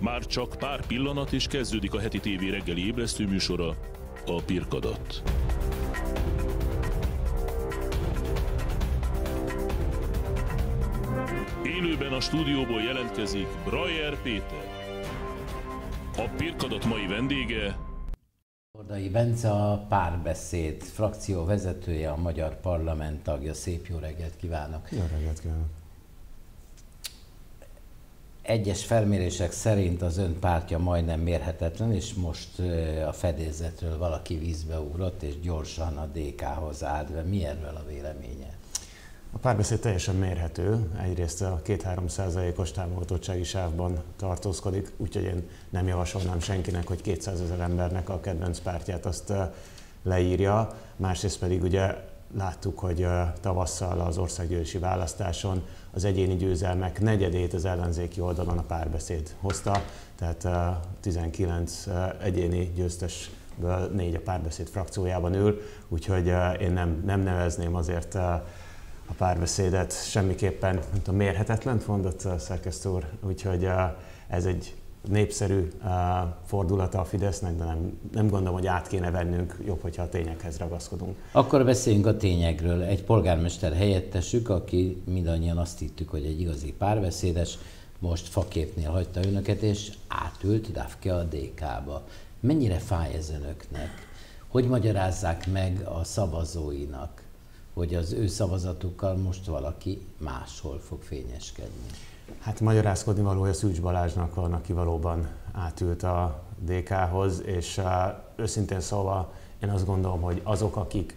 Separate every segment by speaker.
Speaker 1: Már csak pár pillanat és kezdődik a heti tévé reggeli ébresztő műsora, a Pirkadat. Élőben a stúdióból jelentkezik Brajer Péter. A Pirkadat mai vendége
Speaker 2: Tordai Bence, a Párbeszéd frakció vezetője, a Magyar Parlament tagja. Szép jó reggelt kívánok!
Speaker 3: Jó reggelt kívánok!
Speaker 2: Egyes felmérések szerint az ön pártja majdnem mérhetetlen, és most a fedélzetről valaki vízbe ugrott, és gyorsan a DK-hoz állt be. Mi erről a véleménye?
Speaker 3: A Párbeszéd teljesen mérhető. Egyrészt a 2-3%-os támogatottsági sávban tartózkodik, úgyhogy én nem javasolnám senkinek, hogy 200 000 embernek a kedvenc pártját azt leírja. Másrészt pedig ugye láttuk, hogy tavasszal az országgyűlési választáson az egyéni győzelmek negyedét az ellenzéki oldalon a Párbeszéd hozta, tehát 19 egyéni győztesből 4 a Párbeszéd frakciójában ül, úgyhogy én nem nevezném azért a Párbeszédet semmiképpen, nem tudom, mérhetetlent mondott a szerkesztő úr, úgyhogy ez egy népszerű fordulata a Fidesznek, de nem gondolom, hogy át kéne vennünk, jobb, hogyha a tényekhez ragaszkodunk.
Speaker 2: Akkor beszéljünk a tényekről. Egy polgármester helyettesük, aki mindannyian azt hittük, hogy egy igazi párbeszédes, most faképnél hagyta önöket, és átült Dafke a DK-ba. Mennyire fáj ez önöknek? Hogy magyarázzák meg a szavazóinak, hogy az ő szavazatukkal most valaki máshol fog fényeskedni?
Speaker 3: Hát magyarázkodni valója Szűcs Balázsnak van, aki valóban átült a DK-hoz, és őszintén szólva én azt gondolom, hogy azok, akik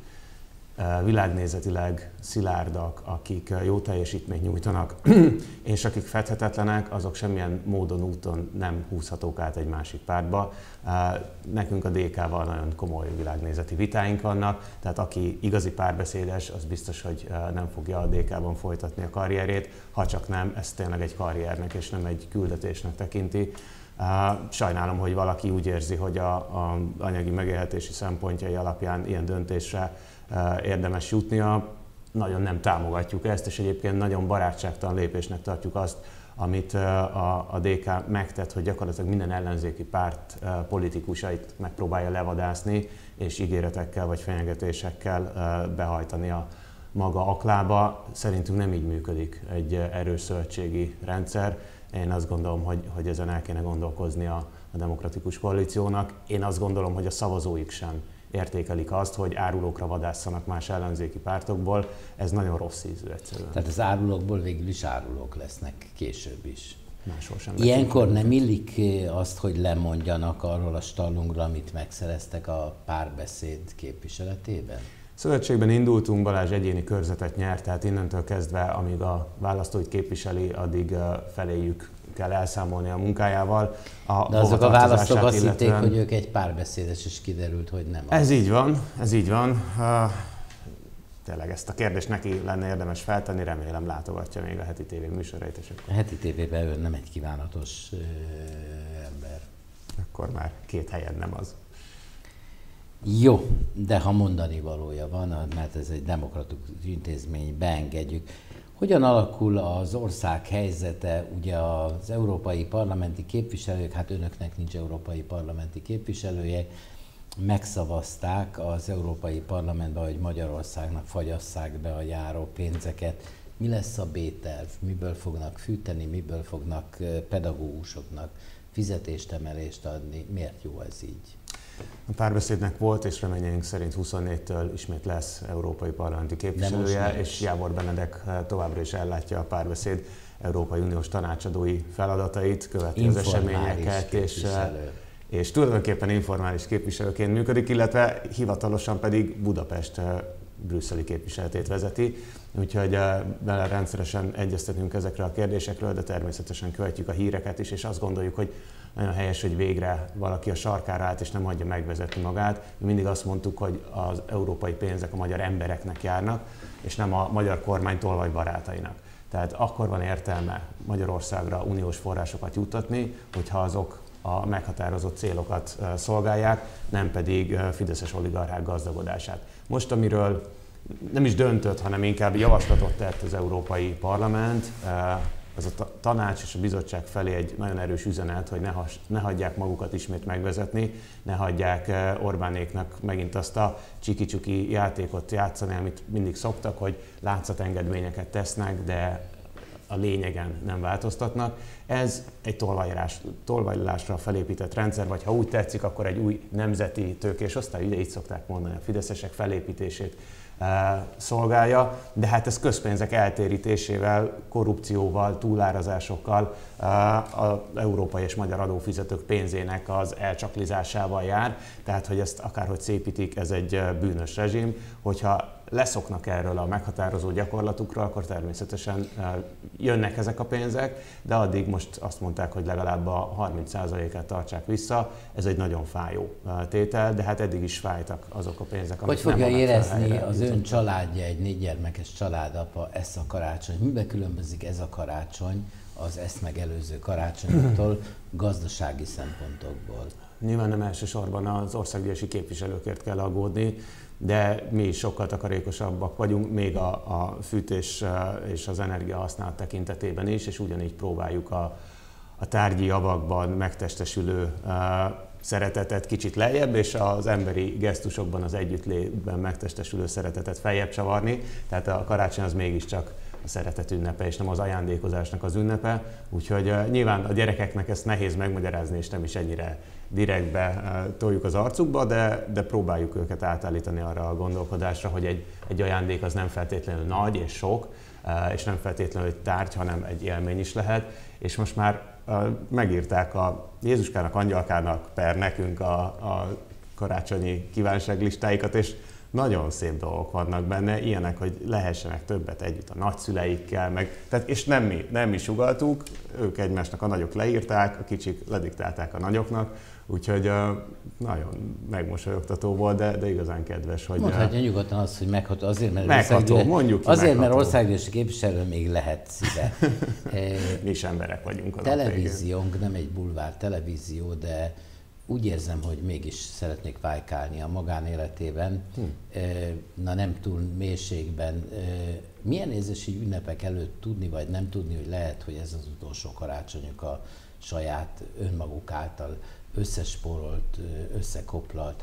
Speaker 3: világnézetileg szilárdak, akik jó teljesítményt nyújtanak, és akik fedhetetlenek, azok semmilyen módon, úton nem húzhatók át egy másik pártba. Nekünk a DK-val nagyon komoly világnézeti vitáink vannak, tehát aki igazi párbeszédes, az biztos, hogy nem fogja a DK-ban folytatni a karrierét, ha csak nem, ez tényleg egy karriernek és nem egy küldetésnek tekinti. Sajnálom, hogy valaki úgy érzi, hogy a anyagi megélhetési szempontjai alapján ilyen döntésre érdemes jutnia. Nagyon nem támogatjuk ezt, és egyébként nagyon barátságtalan lépésnek tartjuk azt, amit a DK megtett, hogy gyakorlatilag minden ellenzéki párt politikusait megpróbálja levadászni, és ígéretekkel vagy fenyegetésekkel behajtani a maga aklába. Szerintünk nem így működik egy erős szövetségi rendszer. Én azt gondolom, hogy ezen el kéne gondolkozni a demokratikus koalíciónak. Én azt gondolom, hogy a szavazóik sem értékelik azt, hogy árulókra vadásszanak más ellenzéki pártokból. Ez nagyon rossz ízű egyszerűen.
Speaker 2: Tehát az árulókból végül is árulók lesznek később is.
Speaker 3: Máshol sem.
Speaker 2: Ilyenkor nem illik azt, hogy lemondjanak arról a stallungról, amit megszereztek a Párbeszéd képviseletében?
Speaker 3: Szövetségben indultunk, Balázs egyéni körzetet nyert, tehát innentől kezdve, amíg a választóit képviseli, addig feléjük kell elszámolni a munkájával.
Speaker 2: De azok a választók azt hitték, hogy ők egy párbeszédes, és kiderült, hogy nem.
Speaker 3: Ez így van. Tényleg ezt a kérdést neki lenne érdemes feltenni, remélem látogatja még a Heti TV műsorait.
Speaker 2: A Heti TV-ben ön nem egy kívánatos ember.
Speaker 3: Akkor már 2 helyen nem az.
Speaker 2: Jó, de ha mondani valója van, mert ez egy demokratikus intézmény, beengedjük. Hogyan alakul az ország helyzete? Ugye az európai parlamenti képviselők, hát önöknek nincs európai parlamenti képviselője, megszavazták az európai parlamentben, hogy Magyarországnak fagyasszák be a járó pénzeket. Mi lesz a B-terv? Miből fognak fűteni, miből fognak pedagógusoknak fizetéstemelést adni? Miért jó ez így?
Speaker 3: A Párbeszédnek volt, és reményeink szerint 24-től ismét lesz európai parlamenti képviselője, és Jávor Benedek továbbra is ellátja a Párbeszéd Európai Uniós tanácsadói feladatait, követi az eseményeket, és tulajdonképpen informális képviselőként működik, illetve hivatalosan pedig Budapest brüsszeli képviseletét vezeti, úgyhogy vele rendszeresen egyeztetünk ezekre a kérdésekről, de természetesen követjük a híreket is, és azt gondoljuk, hogy nagyon helyes, hogy végre valaki a sarkára állt, és nem hagyja megvezetni magát. Mi mindig azt mondtuk, hogy az európai pénzek a magyar embereknek járnak, és nem a magyar kormánytól vagy barátainak. Tehát akkor van értelme Magyarországra uniós forrásokat juttatni, hogyha azok a meghatározott célokat szolgálják, nem pedig fideszes oligarchák gazdagodását. Most, amiről nem is döntött, hanem inkább javaslatot tett az Európai Parlament, az a tanács és a bizottság felé egy nagyon erős üzenet, hogy ne hagyják magukat ismét megvezetni, ne hagyják Orbánéknak megint azt a csiki-csuki játékot játszani, amit mindig szoktak, hogy látszatengedményeket tesznek, de a lényegen nem változtatnak. Ez egy tolvajlásra felépített rendszer, vagy ha úgy tetszik, akkor egy új nemzeti tőkés osztály, ugye így szokták mondani, a fideszesek felépítését szolgálja, de hát ez közpénzek eltérítésével, korrupcióval, túlárazásokkal, az európai és magyar adófizetők pénzének az elcsaklizásával jár, tehát hogy ezt akárhogy szépítik, ez egy bűnös rezsim, hogyha leszoknak erről a meghatározó gyakorlatukról, akkor természetesen jönnek ezek a pénzek, de addig most azt mondták, hogy legalább a 30%-át tartsák vissza. Ez egy nagyon fájó tétel, de hát eddig is fájtak azok a pénzek, amik
Speaker 2: hogy fogja érezni az ön családja, egy 4 gyermekes családapa ezt a karácsony? Miben különbözik ez a karácsony az ezt megelőző karácsonytól gazdasági szempontokból?
Speaker 3: Nyilván nem elsősorban az országgyűlési képviselőkért kell aggódni, de mi is sokkal takarékosabbak vagyunk, még a fűtés és az energiahasználat tekintetében is, és ugyanígy próbáljuk a tárgyi javakban megtestesülő szeretetet kicsit lejjebb, és az emberi gesztusokban, az együttlétben megtestesülő szeretetet feljebb csavarni. Tehát a karácsony az mégiscsak a szeretet ünnepe, és nem az ajándékozásnak az ünnepe. Úgyhogy nyilván a gyerekeknek ezt nehéz megmagyarázni, és nem is ennyire direktbe toljuk az arcukba, de próbáljuk őket átállítani arra a gondolkodásra, hogy egy ajándék az nem feltétlenül nagy és sok, és nem feltétlenül egy tárgy, hanem egy élmény is lehet. És most már megírták a Jézuskának, Angyalkának, per nekünk a karácsonyi kívánságlistáikat, és nagyon szép dolgok vannak benne, ilyenek, hogy lehessenek többet együtt a nagyszüleikkel, és nem mi sugalltuk, ők egymásnak a nagyok leírták, a kicsik lediktálták a nagyoknak, úgyhogy nagyon megmosolyogtató volt, de igazán kedves, hogy...
Speaker 2: Mondhatja nyugodtan azt, hogy megható, azért, mert országgyűlési képviselő még lehet szíve.
Speaker 3: Mi is emberek vagyunk.
Speaker 2: Televíziónk nem egy bulvár televízió, de úgy érzem, hogy mégis szeretnék vájkálni a magánéletében, na nem túl mélységben. Milyen érzési ünnepek előtt tudni, vagy nem tudni, hogy lehet, hogy ez az utolsó karácsonyuk a saját önmaguk által összespórolt, összekoplalt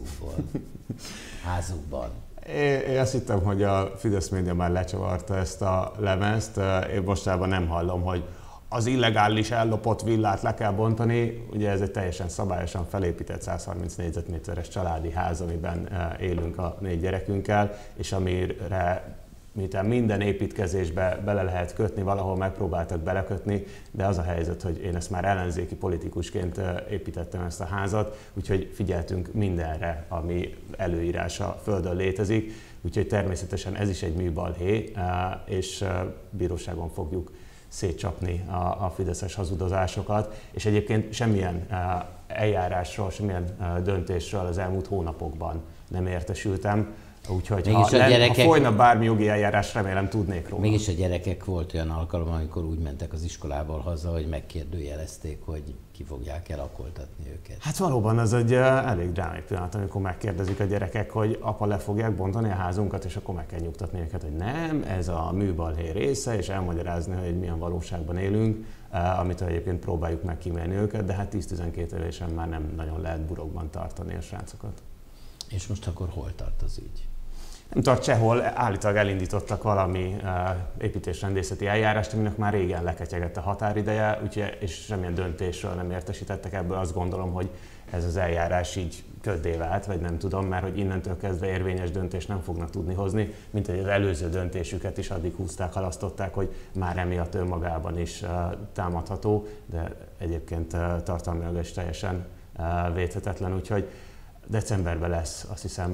Speaker 2: házukban?
Speaker 3: Én azt hittem, hogy a Fidesz média már lecsavarta ezt a lemezt. Én mostában nem hallom, hogy az illegális ellopott villát le kell bontani. Ugye ez egy teljesen szabályosan felépített 130 négyzetméteres családi ház, amiben élünk a 4 gyerekünkkel, és amire minden építkezésbe bele lehet kötni, valahol megpróbáltak belekötni, de az a helyzet, hogy én ezt már ellenzéki politikusként építettem ezt a házat, úgyhogy figyeltünk mindenre, ami előírása földön létezik, úgyhogy természetesen ez is egy műbalhé, és bíróságon fogjuk szétcsapni a fideszes hazudozásokat, és egyébként semmilyen eljárásról, semmilyen döntésről az elmúlt hónapokban nem értesültem, úgyhogy ha folyna bármi jogi eljárás, remélem tudnék róla.
Speaker 2: Mégis a gyerekek volt olyan alkalom, amikor úgy mentek az iskolából haza, hogy megkérdőjelezték, hogy ki fogják elakoltatni őket.
Speaker 3: Hát valóban ez egy elég drámai pillanat, amikor megkérdezik a gyerekek, hogy apa, le fogják bontani a házunkat, és akkor meg kell nyugtatni őket, hogy nem, ez a műbalhé része, és elmagyarázni, hogy milyen valóságban élünk, amit egyébként próbáljuk megkímélni őket, de hát 10-12 évesen már nem nagyon lehet burokban tartani a srácokat.
Speaker 2: És most akkor hol tart az ügy?
Speaker 3: Nem tart sehol, állítólag elindítottak valami építésrendészeti eljárást, aminek már régen leketyegett a határideje, úgyhogy, és semmilyen döntésről nem értesítettek, ebből azt gondolom, hogy ez az eljárás így köddé vált, vagy nem tudom, mert hogy innentől kezdve érvényes döntést nem fognak tudni hozni, mint hogy az előző döntésüket is addig húzták, halasztották, hogy már emiatt önmagában is támadható, de egyébként tartalmilag is teljesen védhetetlen, úgyhogy decemberben lesz, azt hiszem,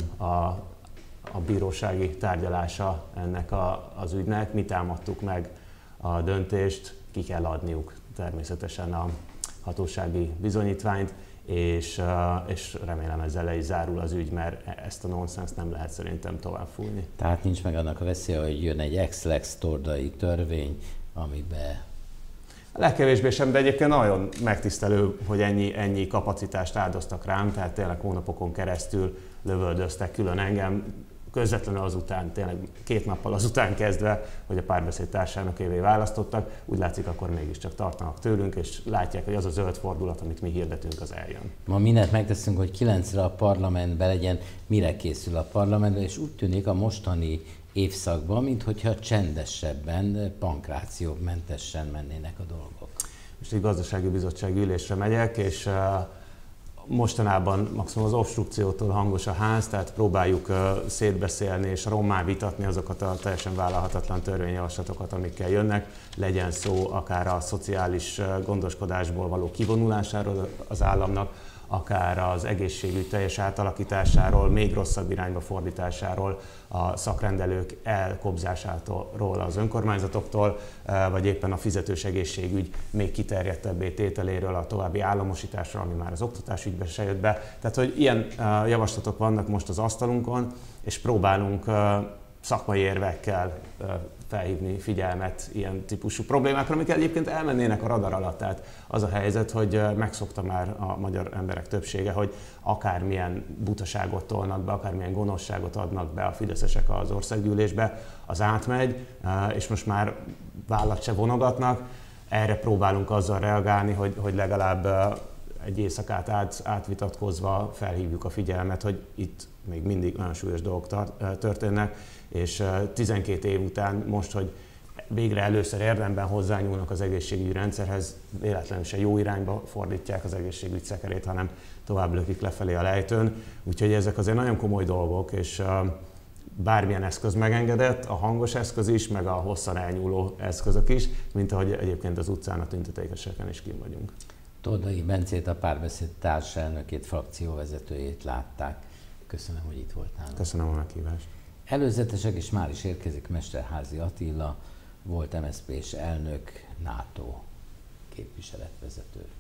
Speaker 3: a bírósági tárgyalása ennek az ügynek. Mi támadtuk meg a döntést, ki kell adniuk természetesen a hatósági bizonyítványt, és remélem ezzel le is zárul az ügy, mert ezt a nonsenszt nem lehet szerintem tovább fújni.
Speaker 2: Tehát nincs meg annak a veszélye, hogy jön egy ex-lex tordai törvény, amiben...
Speaker 3: Legkevésbé sem, de egyébként nagyon megtisztelő, hogy ennyi kapacitást áldoztak rám, tehát tényleg hónapokon keresztül lövöldöztek külön engem, közvetlenül azután, tényleg 2 nappal azután kezdve, hogy a Párbeszéd társelnökévé választottak, úgy látszik, akkor mégiscsak tartanak tőlünk, és látják, hogy az a zöld fordulat, amit mi hirdetünk, az eljön.
Speaker 2: Ma mindent megteszünk, hogy 9-re a parlamentben legyen, mire készül a parlament, és úgy tűnik a mostani évszakban, minthogyha csendesebben, pankrációmentesen mennének a dolgok.
Speaker 3: Most egy gazdasági bizottsági ülésre megyek, és mostanában maximum az obstrukciótól hangos a ház, tehát próbáljuk szétbeszélni és rommá vitatni azokat a teljesen vállalhatatlan törvényjavaslatokat, amikkel jönnek. Legyen szó akár a szociális gondoskodásból való kivonulásáról az államnak, akár az egészségügy teljes átalakításáról, még rosszabb irányba fordításáról, a szakrendelők elkobzásáról az önkormányzatoktól, vagy éppen a fizetős egészségügy még kiterjedtebbé tételéről, a további államosításról, ami már az oktatásügybe se jött be. Tehát, hogy ilyen javaslatok vannak most az asztalunkon, és próbálunk szakmai érvekkel felhívni figyelmet ilyen típusú problémákra, amik egyébként elmennének a radar alatt. Tehát az a helyzet, hogy megszokta már a magyar emberek többsége, hogy akármilyen butaságot tolnak be, akármilyen gonoszságot adnak be a fideszesek az országgyűlésbe, az átmegy, és most már vállat se vonogatnak. Erre próbálunk azzal reagálni, hogy legalább egy éjszakát átvitatkozva felhívjuk a figyelmet, hogy itt még mindig olyan súlyos dolgok történnek, és 12 év után most, hogy végre először érdemben hozzányúlnak az egészségügyi rendszerhez, véletlenül se jó irányba fordítják az egészségügy szekerét, hanem tovább lökik lefelé a lejtőn. Úgyhogy ezek azért nagyon komoly dolgok, és bármilyen eszköz megengedett, a hangos eszköz is, meg a hosszan elnyúló eszközök is, mint ahogy egyébként az utcán a tüntetéseken is kint vagyunk.
Speaker 2: Tordai Bencét, a Párbeszéd társelnökét, frakcióvezetőjét látták. Köszönöm, hogy itt voltál.
Speaker 3: Köszönöm a meghívást.
Speaker 2: Előzetesek, és már is érkezik Mesterházy Attila, volt MSZP-s elnök, NATO képviseletvezető.